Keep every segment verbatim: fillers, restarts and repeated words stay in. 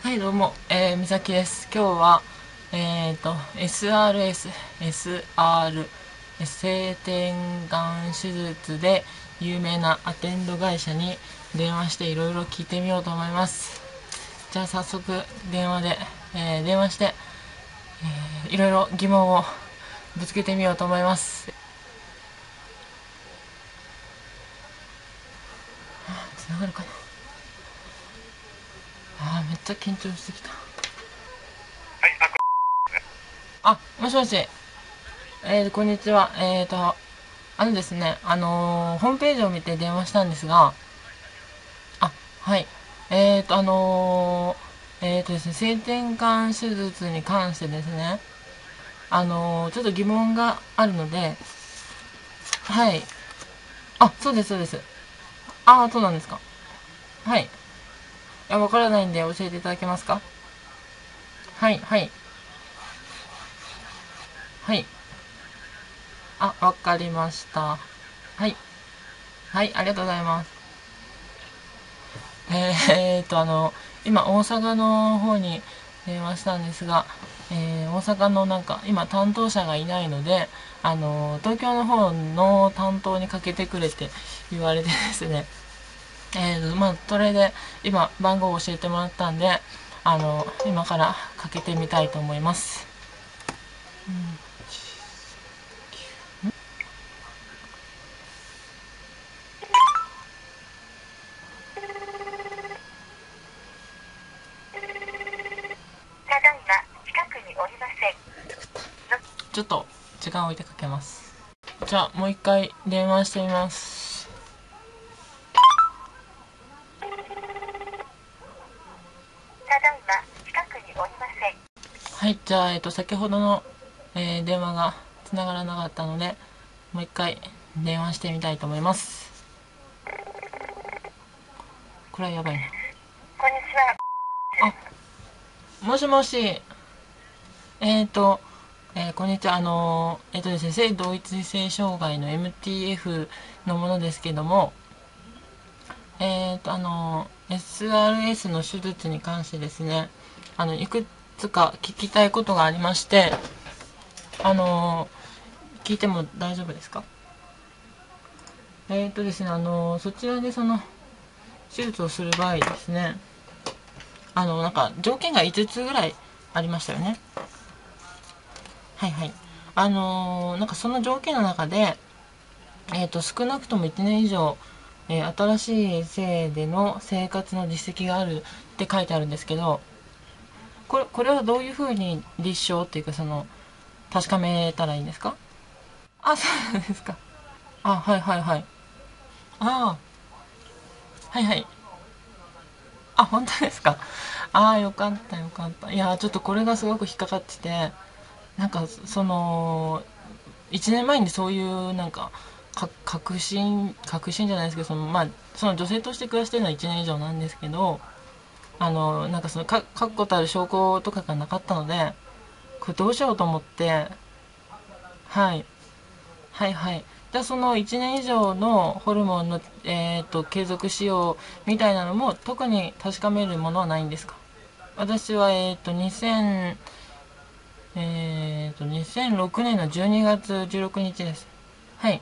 はい、どうも、えー、みさきです。今日は、えっ、ー、と、エスアールエス、エスアール、性転換手術で有名なアテンド会社に電話していろいろ聞いてみようと思います。じゃあ早速電話で、えー、電話して、えー、いろいろ疑問をぶつけてみようと思います。つながるかな。あー、めっちゃ緊張してきた。あ、もしもし。えー、こんにちは。えーと、あのですね、あのー、ホームページを見て電話したんですが、あ、はい。えーと、あのー、えーとですね、性転換手術に関してですね、あのー、ちょっと疑問があるので、はい。あ、そうです、そうです。ああ、そうなんですか。はい。いや、わからないんで教えていただけますか？はい、はい、はい。あ、わかりました。はい。はい、ありがとうございます。えー、えーと、あの、今、大阪の方に電話したんですが、えー、大阪のなんか、今、担当者がいないので、あの、東京の方の担当にかけてくれって言われてですね、えーと、まあ、それで、今、番号を教えてもらったんで、あの、今からかけてみたいと思います。うん、 ただいま近くにおりません。 ちょっと、時間を置いてかけます。じゃあ、もう一回電話してみます。 ただいま近くにおりません。 はい、じゃあ、えっと、先ほどの、えー電話が繋がらなかったので、もう一回電話してみたいと思います。これはやばいな。 こんにちは。 あ、もしもし。えっ、ー、と、えー、こんにちは。あのー、えっ、ー、とですね、性同一性障害の エムティーエフ のものですけども、えっ、ー、と、あのー、エスアールエス の手術に関してですね、あの、いくつか聞きたいことがありまして、あのー、聞いても大丈夫ですか？えっ、とですね、あのそちらでその、手術をする場合ですね、あの、なんか、条件がいつつぐらいありましたよね。はいはい。あのーなんかその条件の中で、えっ、と、少なくともいちねん以上、えー新しい性での生活の実績があるって書いてあるんですけど、これ、これはどういうふうに立証っていうか、その、確かめたらいいんですか？あ、そうなんですか。あ、はいはいはい。ああ、はいはい。あ、本当ですか。ああ、よかったよかった。いや、ちょっとこれがすごく引っかかってて、なんか、その、いちねんまえにそういうなんかか確信確信じゃないですけど、そのまあその女性として暮らしてるのはいちねん以上なんですけど、あのなんかそのか確固たる証拠とかがなかったので、これどうしようと思って。はいはいはい。じゃあそのいちねん以上のホルモンの、えー、と継続使用みたいなのも特に確かめるものはないんですか？私はえっ、とにせんえっ、とにせんろくねんのじゅうにがつじゅうろくにちです。はい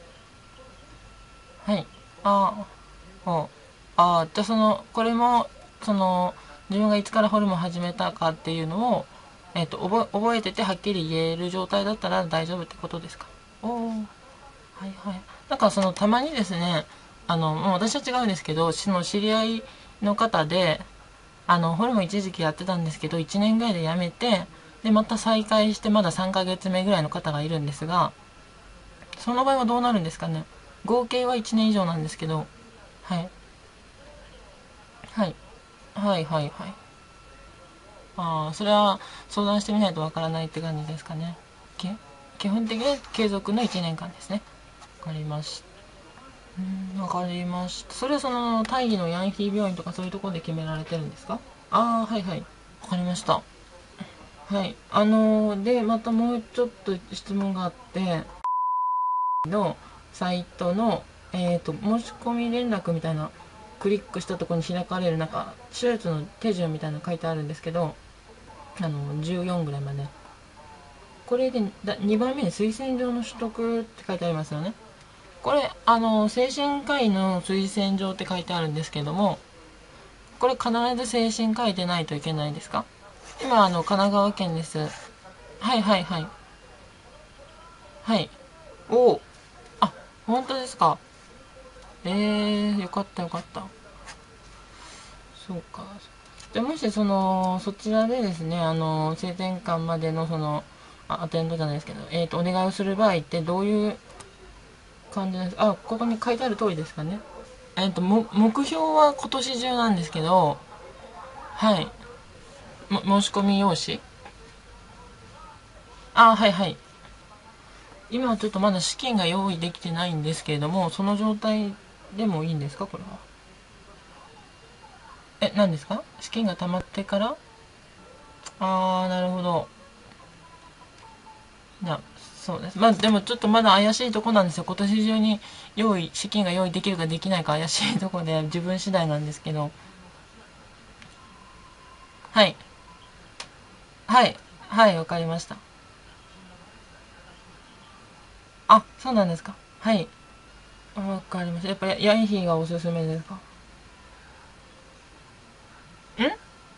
はい。ああ、ああ、じゃあその、これも、その、自分がいつからホルモン始めたかっていうのを、えっ、と、覚え、覚えててはっきり言える状態だったら大丈夫ってことですか？おお、はいはい。なんかその、たまにですね、あの、もう私は違うんですけど、その知り合いの方で、あの、ホルモン一時期やってたんですけど、いちねんぐらいでやめて、で、また再開してまださんかげつめぐらいの方がいるんですが、その場合はどうなるんですかね。合計はいちねん以上なんですけど、はい。はい。はいはいはい。ああ、それは相談してみないとわからないって感じですかね。き基本的に継続のいちねんかんですね。わかりました。うん、わかりました。それはその大義のヤンヒー病院とかそういうところで決められてるんですか？ああ、はいはい。わかりました。はい。あのーで、またもうちょっと質問があって、のサイトの、えっと、申し込み連絡みたいなクリックしたところに開かれるなんか手術の手順みたいなの書いてあるんですけど、あのじゅうよんぐらいまで、これでにばんめに推薦状の取得って書いてありますよね。これあの精神科医の推薦状って書いてあるんですけども、これ必ず精神科医でないといけないですか？今あの神奈川県です。はいはいはいはい。おお、あ、本当ですか。えー、よかったよかった。そうか。じゃあもしそのそちらでですね、あの性転換までのそのあアテンドじゃないですけど、えーとお願いをする場合ってどういう感じですか？あ、ここに書いてある通りですかね。えっ、とも目標は今年中なんですけど、はい、も申し込み用紙、あ、はいはい。今はちょっとまだ資金が用意できてないんですけれども、その状態でもいいんですか、これは。え、何ですか？資金が溜まってから。あー、なるほど。いや、そうです。まあでもちょっとまだ怪しいとこなんですよ。今年中に用意、資金が用意できるかできないか怪しいとこで自分次第なんですけど。はい。はい。はい、わかりました。あ、そうなんですか。はい。わかりました。やっぱりヤンヒーがおすすめですか？ん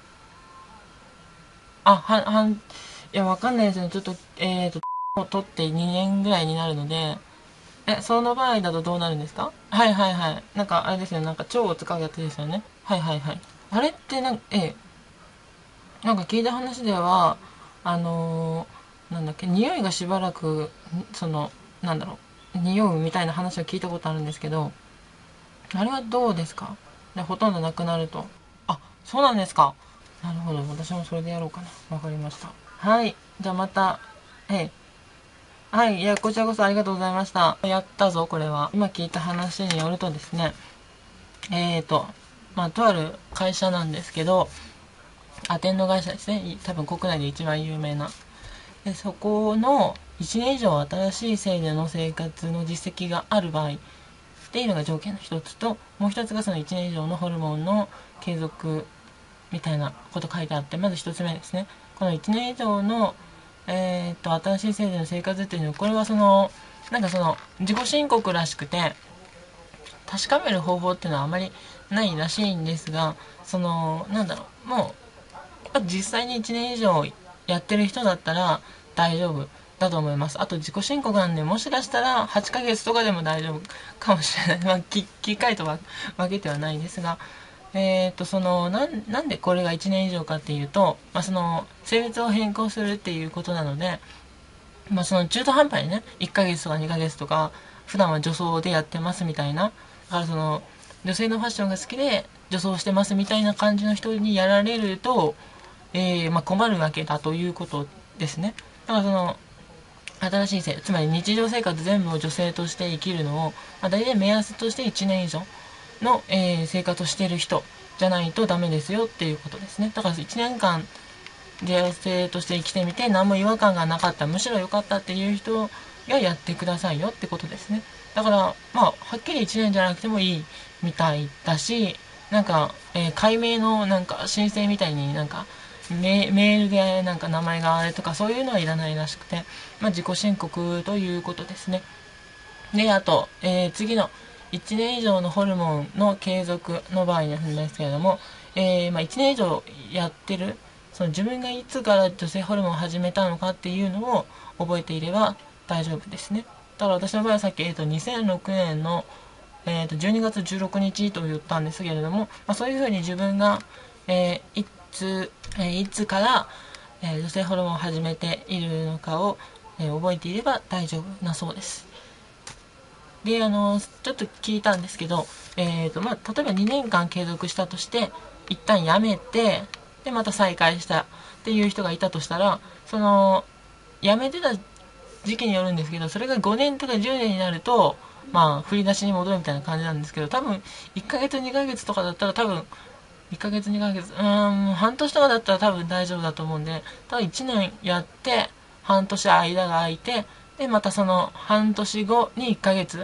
あ、は、はん、いや、わかんないですね。ちょっと、えーと、を取ってにねんぐらいになるので、え、その場合だとどうなるんですか？はいはいはい。なんか、あれですよね。なんか、腸を使うやつですよね。はいはいはい。あれってなんか、ええ、なんか聞いた話では、あのーなんだっけ、匂いがしばらく、その、なんだろう、匂うみたいな話を聞いたことあるんですけど、あれはどうですか？でほとんどなくなると。あ、そうなんですか。なるほど。私もそれでやろうかな。わかりました。はい。じゃあまた、ええ。はい。いや、こちらこそありがとうございました。やったぞ、これは。今聞いた話によるとですね、えーと、まあ、とある会社なんですけど、アテンド会社ですね。多分国内で一番有名な。で、そこのいちねん以上新しい制度の生活の実績がある場合っていうのが条件の一つと、もう一つがそのいちねん以上のホルモンの継続みたいなこと書いてあって、まず一つ目ですね。このいちねん以上の、えー、っと、新しい制度の生活っていうのは、これはその、なんかその、自己申告らしくて、確かめる方法っていうのはあまりないらしいんですが、その、なんだろう、もう、実際にいちねん以上やってる人だったら大丈夫だと思います。あと自己申告なんで、もしかしたらはちかげつとかでも大丈夫かもしれない。まあ、機械とは分けてはないですが、えっと、その、なん、なんでこれがいちねん以上かっていうと、まあ、その、性別を変更するっていうことなので、まあ、その中途半端にね、いっかげつとかにかげつとか、普段は女装でやってますみたいな、だからその、女性のファッションが好きで女装してますみたいな感じの人にやられると、えー、まあ、困るわけだということですね。だからその、新しい性、つまり日常生活全部を女性として生きるのを、まあ、大体目安としていちねん以上の、えー、生活をしている人じゃないとダメですよっていうことですね。だからいちねんかん女性として生きてみて何も違和感がなかった、むしろ良かったっていう人がやってくださいよってことですね。だからまあはっきりいちねんじゃなくてもいいみたいだし、なんか、えー、解明のなんか申請みたいになんかメメールでなんか名前があれとかそういうのはいらないらしくて、まあ、自己申告ということですね。で、あと、えー、次のいちねん以上のホルモンの継続の場合なんですけれども、えーまあ、いちねん以上やってる、その自分がいつから女性ホルモンを始めたのかっていうのを覚えていれば大丈夫ですね。だから私の場合はさっき、えー、とにせんろくねんの、えー、とじゅうにがつじゅうろくにちと言ったんですけれども、まあ、そういうふうに自分が、えー、いつ、えー、いつから、えー、女性ホルモンを始めているのかを、えー、覚えていれば大丈夫なそうです。で、あの、ちょっと聞いたんですけど、えーと、まあ、例えばにねんかん継続したとして、一旦やめて、で、また再開したっていう人がいたとしたら、その、やめてた時期によるんですけど、それがごねんとかじゅうねんになると、まあ、振り出しに戻るみたいな感じなんですけど、多分、いっかげつにかげつとかだったら多分、いっかげつにかげつ、うーん、半年とかだったら多分大丈夫だと思うんで、ただいちねんやって、半年間が空いて、で、またその半年後にいっかげつ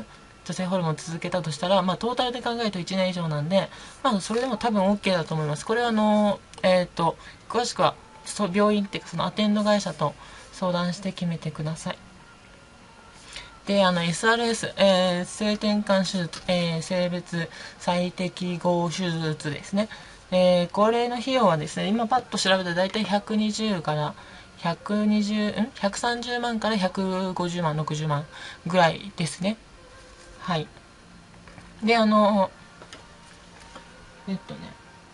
女性ホルモンを続けたとしたら、まあ、トータルで考えるといちねん以上なんで、まあ、それでも多分 OK だと思います。これはあの、えっと、詳しくはそう病院っていうかそのアテンド会社と相談して決めてください。で、あの エスアールエス、えー、性転換手術、えー、性別最適合手術ですね。えー、これの費用はですね、今パッと調べたら大体ひゃくにじゅうからひゃくにじゅう、ん ?ひゃくさんじゅうまんからひゃくごじゅうまん、ろくじゅうまんぐらいですね。はい。で、あの、えっとね、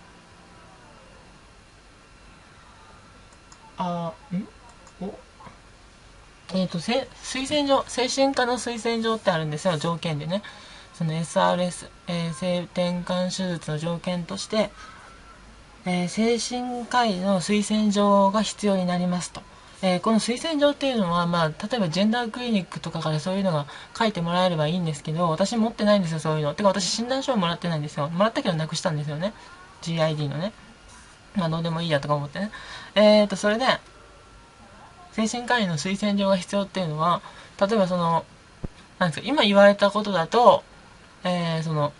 あ、んおえっ、ー、と、推薦状、精神科の推薦状ってあるんですよ、条件でね。その エスアールエス、えー、性転換手術の条件として、えー、精神科医の推薦状が必要になりますと。えー、この推薦状っていうのは、まあ、例えばジェンダークリニックとかからそういうのが書いてもらえればいいんですけど、私持ってないんですよ、そういうの。てか私診断書をもらってないんですよ。もらったけどなくしたんですよね。ジーアイディー のね。まあ、どうでもいいやとか思ってね。えーと、それで、精神科医の推薦状が必要っていうのは、例えばその、なんですか、今言われたことだと、えー、その、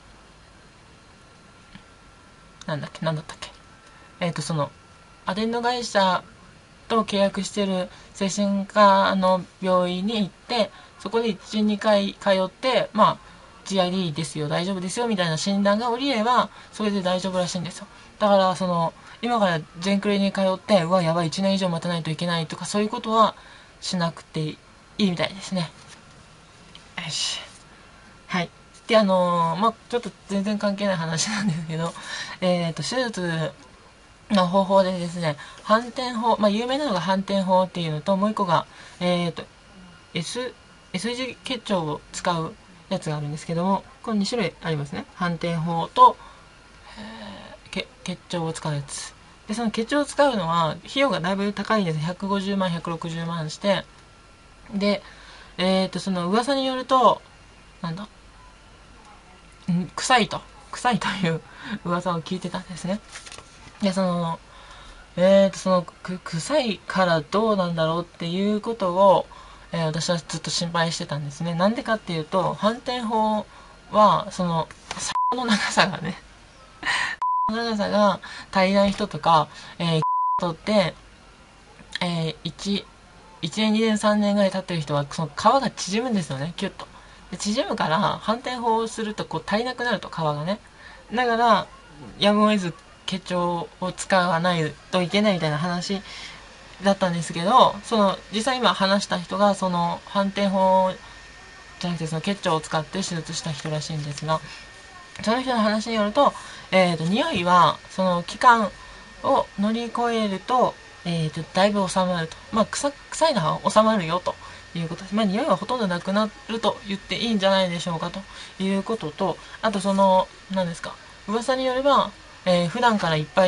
なんだっけ、なんだったっけ。えっ、ー、と、その、アテンド会社と契約してる精神科の病院に行って、そこでいち、にかい通って、まあ、ジーアイディー ですよ、大丈夫ですよ、みたいな診断が下りれば、それで大丈夫らしいんですよ。だから、その、今から全クリに通って、うわ、やばい、いちねん以上待たないといけないとか、そういうことはしなくていいみたいですね。よし。はい。で、あのー、まあ、ちょっと全然関係ない話なんですけど、えっと、手術の方法でですね、反転法、まあ、有名なのが反転法っていうのと、もう一個が、えっと、S、S 字結腸を使うやつがあるんですけども、このに種類ありますね。反転法と、えー、結腸を使うやつ。で、その結腸を使うのは、費用がだいぶ高いんです。ひゃくごじゅうまん、ひゃくろくじゅうまんして。で、えっと、その噂によると、なんだ、ん臭いと。臭いという噂を聞いてたんですね。で、その、えーと、その、く、臭いからどうなんだろうっていうことを、えー、私はずっと心配してたんですね。なんでかっていうと、反転法は、その、竿の長さがね、長さが足りない人とか、えー、とって、えー、いち、いちねん、にねん、さんねんぐらい経ってる人は、その皮が縮むんですよね、キュッと。で縮むから、反転法をすると、こう、足りなくなると、皮がね。だから、やむを得ず、結腸を使わないといけないみたいな話だったんですけど、その、実際今話した人が、その、反転法じゃなくて、その結腸を使って手術した人らしいんですが、その人の話によると、えっと、匂いは、その期間を乗り越えると、えっと、だいぶ収まると。まあ、臭、臭いのは収まるよということです。まあ、匂いはほとんどなくなると言っていいんじゃないでしょうかということと、あとその、何ですか、噂によれば、えー、普段からいっぱい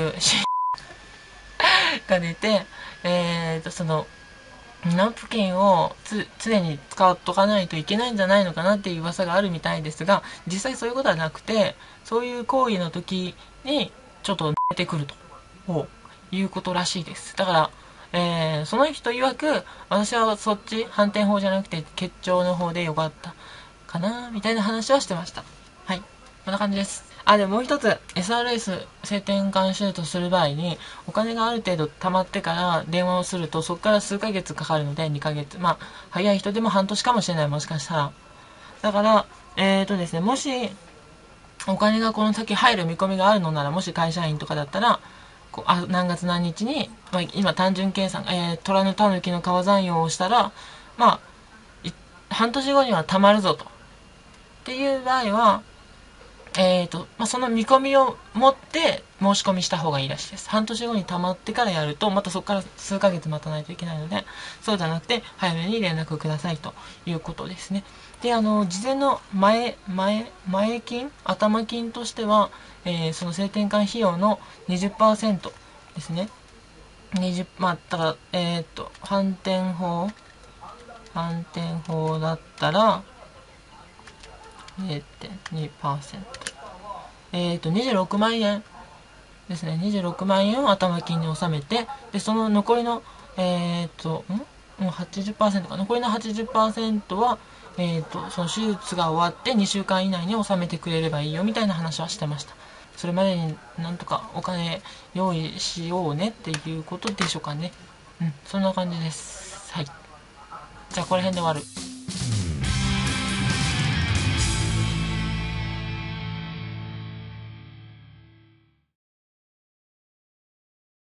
が出て、えっと、その、ナプキンをつ常に使っとかないといけないんじゃないのかなっていう噂があるみたいですが、実際そういうことはなくて、そういう行為の時にちょっと出てくるということらしいです。だから、えー、その人曰く、私はそっち反転法じゃなくて結腸の方でよかったかなみたいな話はしてました。はい、こんな感じです。あ、でもう一つ、エスアールエス 性転換手術する場合に、お金がある程度貯まってから電話をすると、そこから数ヶ月かかるので、にかげつ。まあ、早い人でも半年かもしれない、もしかしたら。だから、えーとですね、もし、お金がこの先入る見込みがあるのなら、もし会社員とかだったら、こあ何月何日に、まあ、今単純計算、えー、虎の狸の川残用をしたら、まあ、半年後には貯まるぞと。っていう場合は、えーとまあ、その見込みを持って申し込みした方がいいらしいです。半年後に溜まってからやると、またそこから数ヶ月待たないといけないので、そうじゃなくて早めに連絡くださいということですね。で、あの事前の前前前金頭金としては、えー、その性転換費用の にじゅっパーセント ですね。にじゅうまあだからえっ、ー、と反転法反転法だったら れいてんにパーセント、えっ、ー、とにじゅうろくまんえんですね。にじゅうろくまんえんを頭金に納めて、でその残りのえっ、ー、とんうん、はちじゅっパーセントかな。残りのはちじゅっパーセントは、えーと、その手術が終わってにしゅうかん以内に収めてくれればいいよみたいな話はしてました。それまでになんとかお金用意しようねっていうことでしょうかね。うん、そんな感じです。はい。じゃあこの辺で終わる。